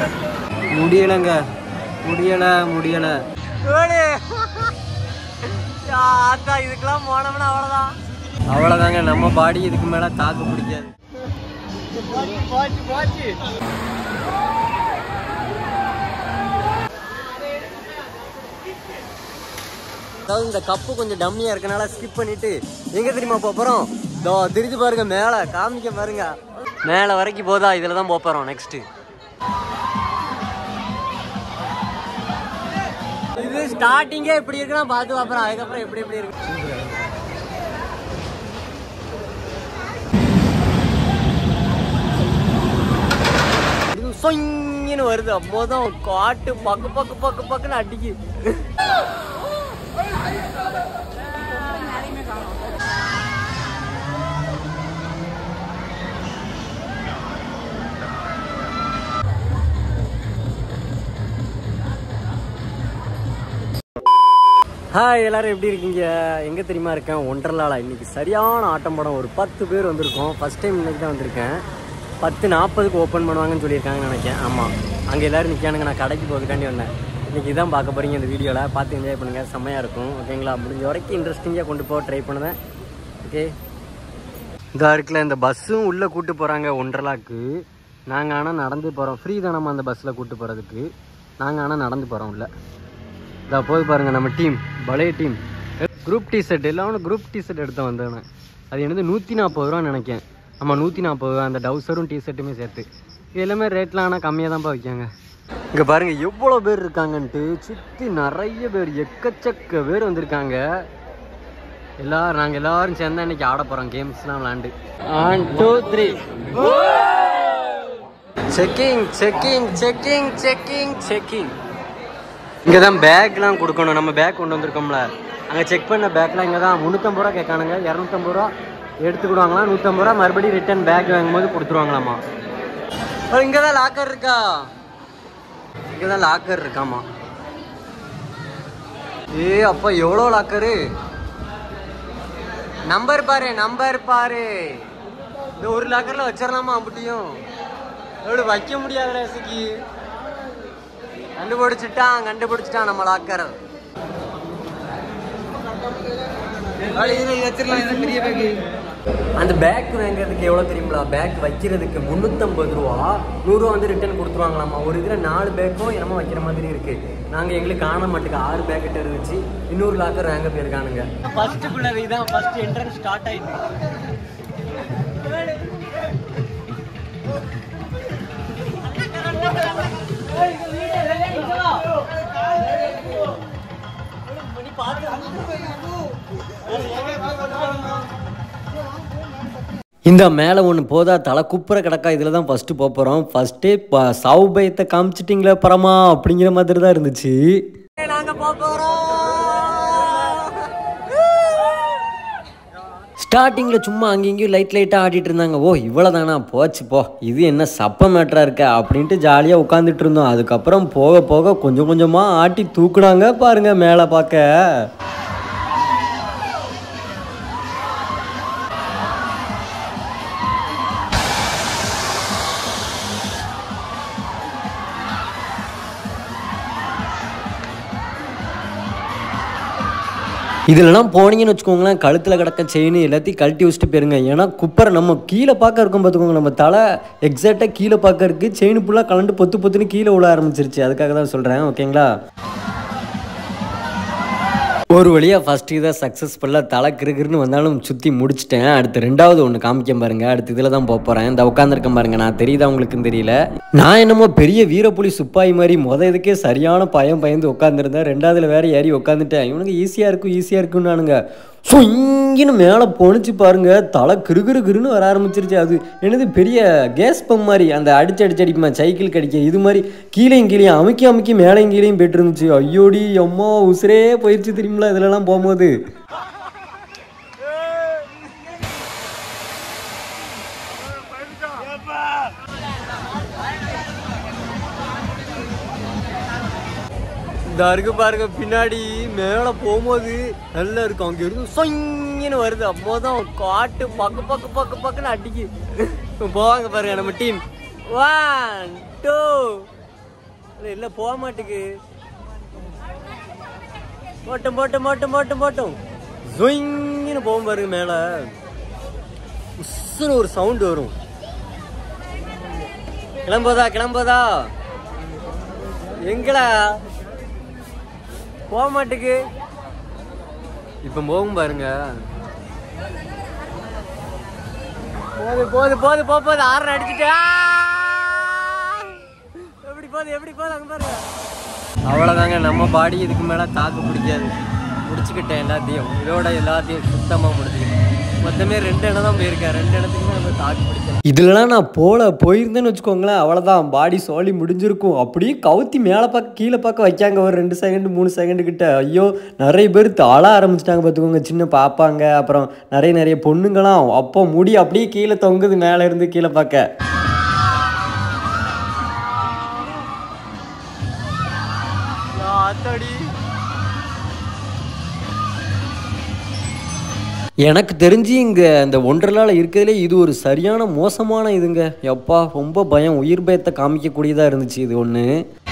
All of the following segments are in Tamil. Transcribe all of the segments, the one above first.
முடியலைங்க, முடியலை. இதுக்கெல்லாம் போனோம்னா அவ்வளோதாங்க. நம்ம பாடி இதுக்கு மேலே தாக்கு பிடிக்காது. அதாவது இந்த கப்பு கொஞ்சம் டம்மியா இருக்கனால ஸ்கிப் பண்ணிட்டு எங்க தெரியுமா போறோம்? திருப்பி பாருங்க, மேல காமிக்க பாருங்க, மேல வரைக்கும் போதா. இதுலதான் போறோம் நெக்ஸ்ட். இது ஸ்டார்டிங்கே இப்படி இருக்குன்னா பார்த்து பாப்பறோம். அதுக்கப்புறம் எப்படி இருக்கு சொங்கின்னு வருது. அப்போதான் காட்டு பக்குன்னு அடிக்கு. ஹாய், எல்லாரும் எப்படி இருக்கீங்க? எங்கே தெரியுமா இருக்கேன்? ஒண்டர்லாவில். இன்றைக்கி சரியான ஆட்டம் படம். ஒரு 10 பேர் வந்திருக்கோம். ஃபஸ்ட் டைம் இன்றைக்கி தான் வந்திருக்கேன். 10:40 ஓப்பன் பண்ணுவாங்கன்னு சொல்லியிருக்காங்கன்னு நினைக்கிறேன். ஆமாம், அங்கே எல்லோரும் நிற்கானுங்க. நான் கடைக்கு போகிறதுக்காண்டி வந்தேன். இன்றைக்கி இதான் பார்க்க போகிறீங்க இந்த வீடியோவில். பார்த்து என்ஜாய் பண்ணுங்கள், செம்மையாக இருக்கும். ஓகேங்களா? முடிஞ்ச வரைக்கும் இன்ட்ரெஸ்டிங்காக கொண்டு போக ட்ரை பண்ணுவேன். ஓகே, இதாக இருக்குல்ல, இந்த பஸ்ஸும் உள்ளே கூப்பிட்டு போகிறாங்க ஒண்டர்லாவுக்கு. நாங்கள் ஆனால் நடந்து போகிறோம். ஃப்ரீ தான் நம்ம அந்த பஸ்ஸில் கூப்பிட்டு போகிறதுக்கு. நாங்கள் ஆனால் நடந்து போகிறோம் உள்ள. இதை போய் பாருங்கள், நம்ம டீம், பழைய டீம். குரூப் டிஷர்ட் எல்லாம் குரூப் டிஷர்ட் எடுத்து வந்தேன். அது என்னது 140 ரூபான்னு நினைக்கிறேன். ஆமாம், 140 ரூபா. அந்த டவுசரும் டிஷர்ட்டுமே சேர்த்து. இது எல்லாமே ரேட்லாம் ஆனால் கம்மியாக தான்ப்பா வைக்காங்க. இங்கே பாருங்கள் எவ்வளோ பேர் இருக்காங்கன்ட்டு. சுற்றி நிறைய பேர், எக்கச்சக்க பேர் வந்திருக்காங்க. நாங்கள் எல்லோரும் சேர்ந்தா இன்றைக்கி ஆட போகிறோம். கேம்ஸ்லாம் விளாண்டு 1 2 3 செக்கிங். இங்கே தான் பேக்லாம் கொடுக்கணும். நம்ம பேக் கொண்டு வந்திருக்கோம்ல, அங்கே செக் பண்ண பேக்லாம் இங்கே தான் 350 ரூபா கேட்கானுங்க. 250 ரூபா எடுத்துக்கிடுவாங்களாம். 150 ரூபா மறுபடியும் ரிட்டன் பேக் வாங்கும்போது கொடுத்துருவாங்களாம்மா. இங்கே தான் லாக்கர் இருக்கா? இங்கே தான் லாக்கர் இருக்காம்மா. அப்பா எவ்வளோ லாக்கரு! நம்பர் பாரு. இந்த ஒரு லாக்கரில் வச்சிடலாமா? அப்படியும் எவ்வளோ வைக்க முடியாத ரசிக்கு. கண்டுபிடிச்சிட்டான் நம்ம லாக்கர். அந்த பேக் வாங்குறதுக்கு எவ்வளோ தெரியுங்களா? பேக் வைக்கிறதுக்கு 350 ரூபா. 100 ரூபா வந்து ரிட்டர்ன் கொடுத்துருவாங்களாமா. ஒரு இதில் 4 பேக்கும் என்னமோ வைக்கிற மாதிரி இருக்கு. நாங்கள் எங்களுக்கு காண மாட்டேங்க 6 பேக்கெட் இருந்துச்சு. இன்னொரு லாக்கர் வாங்க போயிருக்கானுங்க. ஃபர்ஸ்ட்டுக்குள்ள இதுதான் ஃபர்ஸ்ட் என்ட்ரன்ஸ் ஸ்டார்ட் ஆயிடுச்சு. இந்த மேலே ஒன்று போதா, தலை குப்புற கிடக்கா. இதில் தான் ஃபஸ்ட்டு போகிறோம். ஃபஸ்ட்டே சாவு பயத்தை காமிச்சிட்டிங்களே பரமா அப்படிங்கிற மாதிரி தான் இருந்துச்சு. நாங்கள் போகிறோம். ஸ்டார்டிங்கில் சும்மா அங்கேயும் லைட்டாக ஆடிட்டு இருந்தாங்க. ஓ இவ்வளோ தானா, போச்சு போ, இது என்ன சப்ப மேட்டராக இருக்கா அப்படின்ட்டு ஜாலியாக உட்காந்துட்டு இருந்தோம். அதுக்கப்புறம் போக போக கொஞ்சம் கொஞ்சமாக ஆட்டி தூக்குனாங்க பாருங்கள் மேலே பார்க்க. இதிலலாம் போனீங்கன்னு வச்சுக்கோங்களேன், கழுத்தில் கிடக்க செயின் எல்லாத்தையும் கழட்டி வச்சுட்டு போயிருங்க. ஏன்னா குப்பரை நம்ம கீழே பார்க்க இருக்கும் பார்த்துக்கோங்க. நம்ம தலை எக்ஸாக்டாக கீழே பார்க்க இருக்குது. செயின் ஃபுல்லாக கலண்டு பொத்துன்னு கீழே விழ ஆரம்பிச்சிருச்சு. அதுக்காக தான் சொல்கிறேன். ஓகேங்களா? ஒரு வழியாக ஃபஸ்ட்டு இதை சக்ஸஸ்ஃபுல்லாக தலை கிருகிருன்னு வந்தாலும் சுற்றி முடிச்சிட்டேன். அடுத்து 2வது ஒன்று காமிக்க பாருங்கள். அடுத்து இதில் தான் போகிறேன். இந்த உட்காந்துருக்கேன் பாருங்கள். நான் தெரியுதா உங்களுக்குன்னு தெரியல. நான் என்னமோ பெரிய வீரப்புலி சுப்பாய் மாதிரி இதுக்கே சரியான பயந்து உட்காந்துருந்தேன். 2வதுல வேறு ஏறி உட்காந்துட்டேன். இவனுக்கு ஈஸியாக இருக்குன்னு நானுங்க. ஸோ இங்கேன்னு மேலே போனிச்சு பாருங்கள், தலை கிருகிருன்னு வர ஆரம்பிச்சிருச்சு. அது என்னது பெரிய கேஸ் பம்ப் மாதிரி, அந்த அடிக்குமா சைக்கிள் கடிக்க, இது மாதிரி கீழேயும் அமுக்கி மேலேயும் கீழேயும் போய்ட்டு இருந்துச்சு. ஐயோடி அம்மா உசுரே போயிடுச்சு தெரியுங்களா இதிலலாம் போகும்போது. இந்த இருக்கு பாருங்க, பின்னாடி மேலே போகும்போது நல்லா இருக்கும். அங்கே இருந்து சொங்கின்னு வருது. அப்போதான் காட்டு பக்குன்னு அடிக்கு. போவாங்க பாருங்க நம்ம டீம். 1 2 இல்லை போக மாட்டுக்கு. போட்டும் போட்டும் போட்டும் போட்டும் போட்டும் ஜொயின்னு போகும் பாருங்க. மேலே உஸ்ஸுன்னு ஒரு சவுண்டு வரும். கிளம்போதா கிளம்போதா எங்கடா போக மாட்டுக்கு. இப்ப போகும் பாருங்க. போது போது போது போது ஆறு அடிச்சுட்டா. எப்படி போகுது எப்படி போகுது அங்க பாருங்க. அவ்வளோதாங்க, நம்ம பாடி இதுக்கு மேலே தாக்கு பிடிக்காது. முடிச்சுக்கிட்டேன் எல்லாத்தையும், இதோட எல்லாத்தையும் சுத்தமாக முடிச்சுக்கிட்டேன். மொத்தமே 2 இடம் தான் போயிருக்கேன். 2 இடத்துக்கு நம்ம தாக்கு பிடிச்சேன். இதுலலாம் நான் போயிருந்தேன்னு வச்சுக்கோங்களேன், அவ்வளோதான், பாடி சோலி முடிஞ்சிருக்கும். அப்படியே கவுத்தி மேலே பார்க்க கீழே பார்க்க வைக்காங்க ஒரு 2 செகண்ட் 3 செகண்டு கிட்ட. ஐயோ, நிறைய பேர் தாழ ஆரம்பிச்சிட்டாங்க பார்த்துக்கோங்க. சின்ன பாப்பாங்க, அப்புறம் நிறைய பொண்ணுங்களாம். அப்போ முடி அப்படியே கீழே தொங்குது மேலே இருந்து கீழே பார்க்க. எனக்கு தெரிஞ்சு இங்கே இந்த ஒண்டர்லாவில் இருக்கிறதுலே இது ஒரு சரியான மோசமான இதுங்க. எப்பா ரொம்ப பயம், உயிர் பயத்தை காமிக்கக்கூடியதாக இருந்துச்சு இது ஒன்று.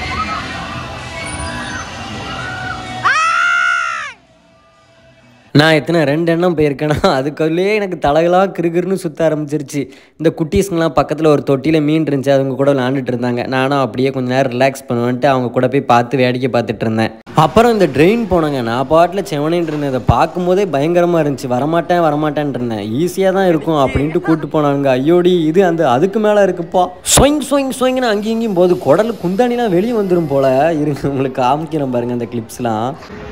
நான் எத்தனை 2 எண்ணம் போயிருக்கேன்னா அதுக்குள்ளேயே எனக்கு தலைகளாக கிருகிருன்னு சுற்ற ஆரம்பிச்சிருச்சு. இந்த குட்டீஸுங்கெலாம் பக்கத்தில் ஒரு தொட்டியில் மீன் இருந்துச்சு, அவங்க கூட விளாண்டுட்டு இருந்தாங்க. நானும் அப்படியே கொஞ்சம் நேரம் ரிலாக்ஸ் பண்ணுவேன்ட்டு அவங்க கூட போய் பார்த்து வேடிக்கை பார்த்துட்டு இருந்தேன். அப்புறம் இந்த ட்ரெயின் போனாங்க. நான் பாட்டில் செவனேன்னு இருந்தேன். இதை பார்க்கும்போதே பயங்கரமாக இருந்துச்சு. வரமாட்டேன் இருந்தேன். ஈஸியாக தான் இருக்கும் அப்படின்ட்டு கூப்பிட்டு போனாங்க. ஐயோடி, இது அதுக்கு மேலே இருக்குப்பா. ஸ்வயிங்னு அங்கேயும் இங்கேயும் போது குடல் குந்தானிலாம் வெளியே வந்துடும் போல். இருங்க உங்களுக்கு காமிக்கிறேன் பாருங்கள் அந்த கிளிப்ஸ்லாம்.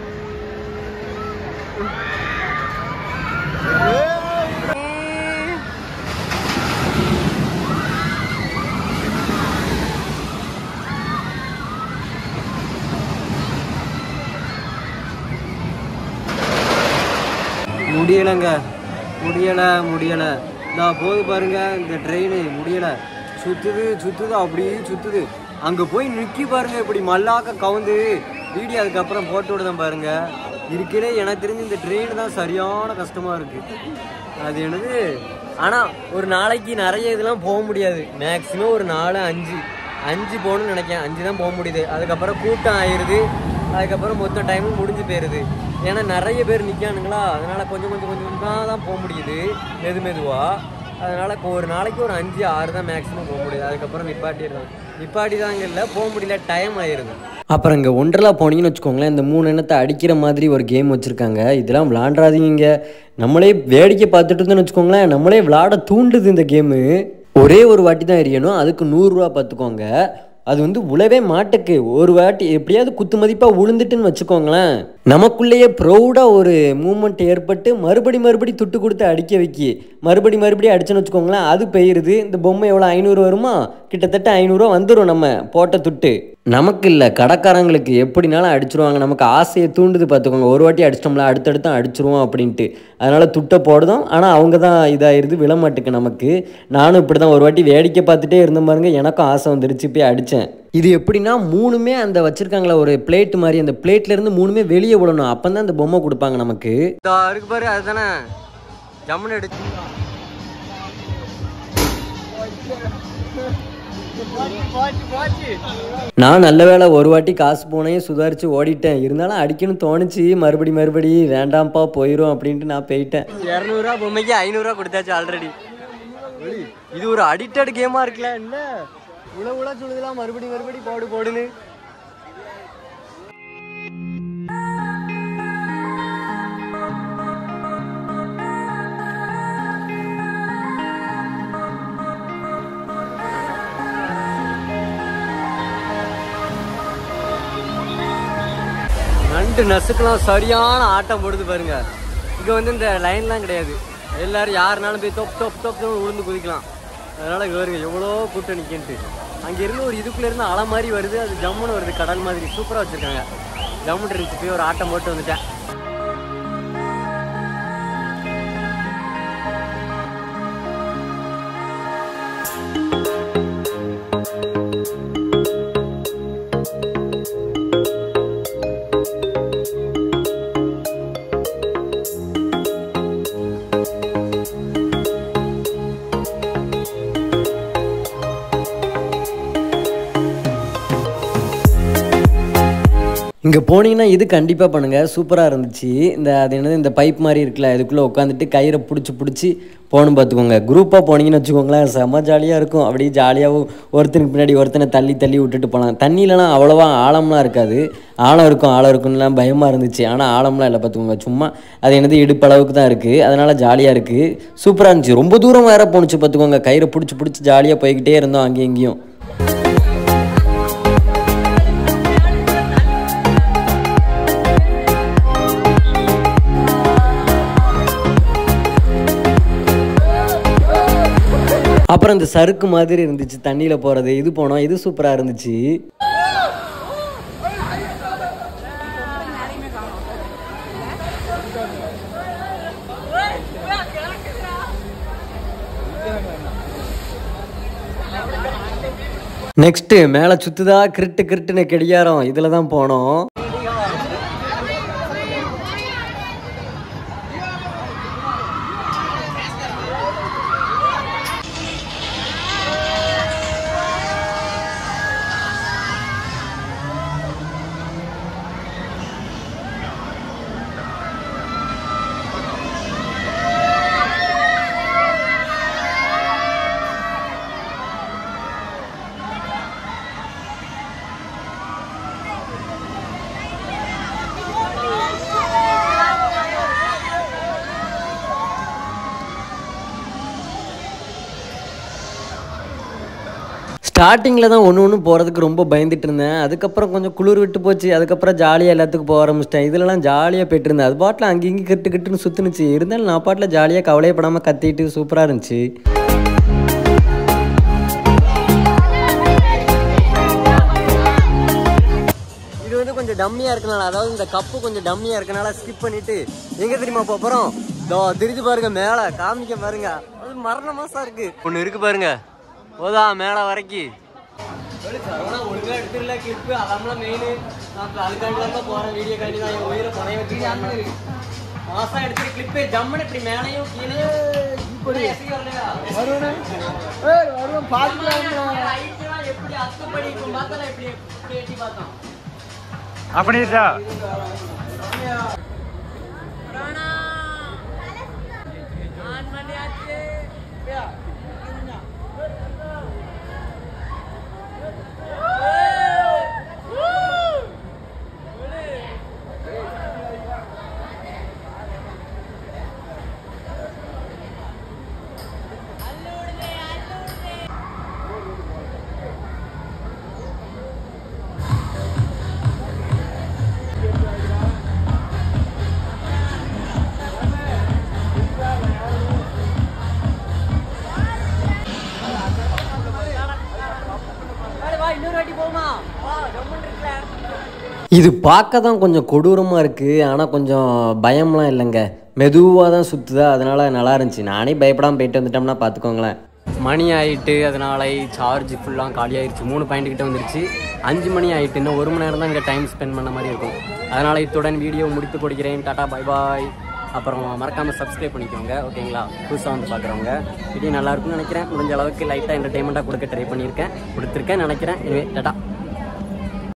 முடியலை. நான் போது பாருங்க, இந்த ட்ரெயின் முடியலை. சுற்றுது அப்படியே சுற்றுது. அங்கே போய் நிற்கி பாருங்க, இப்படி மல்லாக்க கவுந்து வீடியோ அதுக்கப்புறம் போட்டு விடுதான் பாருங்க. இருக்கிறே எனக்கு தெரிஞ்சு இந்த ட்ரெயின் தான் சரியான கஷ்டமாக இருக்குது. அது என்னது, ஆனால் ஒரு நாளைக்கு நிறைய இதெல்லாம் போக முடியாது. மேக்ஸிமம் ஒரு 4-5 போகணும்னு நினைக்கிறேன். 5 தான் போக முடியுது. அதுக்கப்புறம் கூட்டம் ஆயிடுது. அதுக்கப்புறம் மொத்த டைமும் முடிஞ்சு போயிடுது. ஏன்னா நிறைய பேர் நிற்கானுங்களா, அதனால் கொஞ்சம் தான் போக முடியுது மெதுவாக. அதனால் ஒரு நாளைக்கு ஒரு 5-6 தான் மேக்ஸிமம் போக முடியுது. அதுக்கப்புறம் நிப்பாட்டி தாங்க இல்லை, போக முடியல, டைம் ஆயிடுது. அப்புறம் இங்கே ஒண்டர்லா போனீங்கன்னு வச்சுக்கோங்களேன், இந்த 3 எண்ணத்தை அடிக்கிற மாதிரி ஒரு கேம் வச்சுருக்காங்க. இதெல்லாம் விளாண்டாதீங்க. நம்மளே வேடிக்கை பார்த்துட்டு இருந்தோன்னு வச்சுக்கோங்களேன், நம்மளே விளாட தூண்டுது இந்த கேமு. ஒரே ஒரு வாட்டி தான் எறியணும், அதுக்கு 100 ரூபா பார்த்துக்கோங்க. அது உழவே மாட்டுக்கு ஒரு வாட்டி எப்படியாவது குத்து மதிப்பாக உளுந்துட்டுன்னு வச்சுக்கோங்களேன், நமக்குள்ளேயே ப்ரௌடாக ஒரு மூமெண்ட் ஏற்பட்டு மறுபடி துட்டு கொடுத்து அடிக்க வைக்கி. மறுபடி அடிச்சுன்னு வச்சுக்கோங்களேன், அது பெய்யுது. இந்த பொம்மை எவ்வளோ 500 வருமா, கிட்டத்தட்ட 500 ரூபா வந்துடும் நம்ம போட்ட துட்டு. நமக்கு இல்லை, கடைக்காரங்களுக்கு எப்படினாலும் அடிச்சிருவாங்க. நமக்கு ஆசையை தூண்டுது பார்த்துக்கோங்க. ஒரு வாட்டி அடிச்சிட்டோம்ல, அடுத்தடுத்து அடிச்சிருவோம் அப்படின்ட்டு. அதனால் துட்டை போடுதோம். ஆனால் அவங்க தான் இதாகிடுது, விழமாட்டுக்கு நமக்கு. நானும் இப்படி தான் ஒரு வாட்டி வேடிக்கை பார்த்துட்டே இருந்த பாருங்க, எனக்கும் ஆசை வந்துருச்சு, போய் அடித்தேன். இது எப்படின்னா 3மே அந்த வச்சுருக்காங்களா ஒரு பிளேட் மாதிரி, அந்த பிளேட்லேருந்து 3மே வெளியே விடணும். அப்போ தான் அந்த பொம்மை கொடுப்பாங்க நமக்கு. இருக்கு பாரு, அதுதானே ஜம்முன்னு அடிச்சு. நான் நல்ல வேலை ஒரு வாட்டி காசு போனேன், சுதாரிச்சு ஓடிட்டேன். இருந்தாலும் அடிக்கணும்னு தோணுச்சு. மறுபடி வேண்டாம்ப்பா போயிடும் அப்படின்ட்டு நான் போயிட்டேன். 200 ரூபா பொம்மைக்கு 500 ரூபா கொடுத்தாச்சு ஆல்ரெடி. இது ஒரு அடிக்டட் கேமாக இருக்குல்ல. என்ன உள்ள சொல்லுதெல்லாம் மறுபடி போடுன்னு. நண்டு நசுக்கெல்லாம் சரியான ஆட்டம் போடுது பாருங்க. இங்கே இந்த லைன்லாம் கிடையாது. எல்லாரும் யாருனாலும் போய் தொப் உளுந்து குதிக்கலாம். அதனால பாருங்க எவ்வளோ கூட்டம் நிற்கின்ட்டு. அங்கேருந்து ஒரு இதுக்குள்ளேருந்து அலை மாதிரி வருது, அது ஜம்முன்னு வருது, கடல் மாதிரி சூப்பராக வச்சுருக்காங்க. ஜம்முன்னு இருந்துச்சு. போய் ஒரு ஆட்டம் போட்டு வந்துட்டேன். இங்கே போனீங்கன்னா இது கண்டிப்பாக பண்ணுங்கள், சூப்பராக இருந்துச்சு. அது என்னது இந்த பைப் மாதிரி இருக்குல்ல, இதுக்குள்ளே உட்காந்துட்டு கயிறை பிடிச்சி போகணும் பார்த்துக்கோங்க. குரூப்பாக போனீங்கன்னு வச்சுக்கோங்களேன், செம்ம ஜாலியாக இருக்கும். அப்படியே ஜாலியாகவும் ஒருத்தனுக்கு பின்னாடி ஒருத்தனை தள்ளி விட்டுட்டு போகலாம். தண்ணியிலலாம் அவ்வளோவா ஆழம்லாம் இருக்காது. ஆழம் இருக்கும்லாம் பயமாக இருந்துச்சு. ஆனால் ஆழம்லாம் இல்லை பார்த்துக்கோங்க, சும்மா அது என்னது இடுப்பளவுக்கு தான் இருக்குது. அதனால் ஜாலியாக இருக்குது, சூப்பராக இருந்துச்சு. ரொம்ப தூரம் வேறு போணுச்சு பார்த்துக்கோங்க. கயிறை பிடிச்சி ஜாலியாக போய்கிட்டே இருந்தோம் அங்கேயும் இங்கேயும். அப்புறம் இந்த சறுக்கு மாதிரி இருந்துச்சு தண்ணியில் போகிறது, இது போனோம், இது சூப்பராக இருந்துச்சு. நெக்ஸ்ட்டு மேலே சுற்றுதா கிருட்டுன்னு கெடியாரம், இதில் தான் போனோம். ஸ்டார்டிங்கில் தான் ஒன்று போகிறதுக்கு ரொம்ப பயந்துட்டு இருந்தேன். அதுக்கப்புறம் கொஞ்சம் குளிர் விட்டு போச்சு. அதுக்கப்புறம் ஜாலியாக எல்லாத்துக்கும் போக ஆரம்பிச்சிட்டேன். இதிலலாம் ஜாலியாக போய்ட்டு இருந்தேன். அது பாட்டில் அங்கே இங்கே கிட்டுன்னு சுற்றுனுச்சு. இருந்தாலும் நான் பாட்டில் ஜாலியாக கவலையப்படாமல் கத்திட்டு சூப்பராக இருந்துச்சு. இது வந்து கொஞ்சம் டம்மியாக இருக்கனால, அதாவது இந்த கப்பு கொஞ்சம் டம்மியாக இருக்கனால ஸ்கிப் பண்ணிவிட்டு எங்கே தெரியுமா போகிறோம்? திருச்சி பாருங்க, மேலே காமிக்க பாருங்க, அது மரண மாசம் இருக்குது. ஒன்று இருக்குது பாருங்க, போதா மேலே வரைக்கும் ஒழுங்காக எடுத்துடல கிளிப்பு. அதெல்லாம் மெயின். நான் அதுக்காண்டி தான் போகிறேன், வீடியோ காண்டி தான் என் உயிரை பணைய வச்சு மாசம் எடுத்துட்டு கிளிப்பு ஜம்முன்னு இப்படி மேலேயும் கீழேயும் எப்படி அத்துப்படி பார்த்தாலும் எப்படி எட்டி பார்த்தோம் அப்படியா? இது பார்க்க தான் கொஞ்சம் கொடூரமாக இருக்குது, ஆனால் கொஞ்சம் பயம்லாம் இல்லைங்க. மெதுவாக தான் சுற்றுதா, அதனால் நல்லா இருந்துச்சு. நானே பயப்படாமல் போயிட்டு வந்துட்டோம்னா பார்த்துக்கோங்களேன். மணி ஆகிட்டு, அதனால சார்ஜ் ஃபுல்லாக காலி ஆகிடுச்சு. 3 பாயிண்ட் கிட்ட வந்துருச்சு. 5 மணி ஆகிட்டு, இன்னும் 1 மணி நேரம் தான் இங்கே டைம் ஸ்பெண்ட் பண்ண மாதிரி இருக்கும். அதனால் இத்துடன் வீடியோ முடித்து கொடுக்கிறேன். டாட்டா பை பாய். அப்புறம் மறக்காமல் சப்ஸ்கிரைப் பண்ணிக்கோங்க, ஓகேங்களா? புதுசாக வந்து பார்க்குறவங்க. வீடியோ நல்லாயிருக்குன்னு நினைக்கிறேன். முடிஞ்ச அளவுக்கு லைட்டாக என்டர்டெயின்மெண்ட்டாக கொடுக்க ட்ரை பண்ணியிருக்கேன், கொடுத்துருக்கேன் நினைக்கிறேன். எனவே டாட்டா.